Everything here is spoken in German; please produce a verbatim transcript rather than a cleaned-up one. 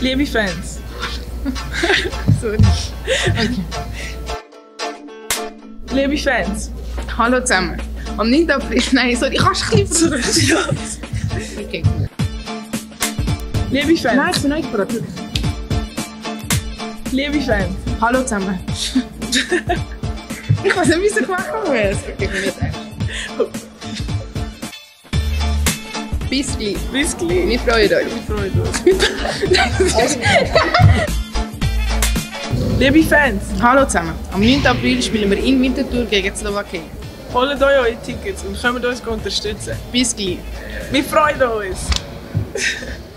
Liebe Fans. Sorry. Okay. Liebe Fans. Hallo zusammen. Am neunten April. Nein, sorry, kannst du ein bisschen zurück? Okay. Liebe Fans. Nein, ich bin nicht bereit. Liebe Fans. Hallo zusammen. Ich weiß nicht, wie es gemacht haben muss. Okay, nicht echt. Bis gleich. Bis gleich. Wir freuen euch. Wir freuen uns. Liebe Fans. Hallo zusammen. Am neunten April spielen wir in Winterthur gegen die Slowakei. Holt euch eure Tickets und kommt uns unterstützen. Bis gleich. Wir freuen uns.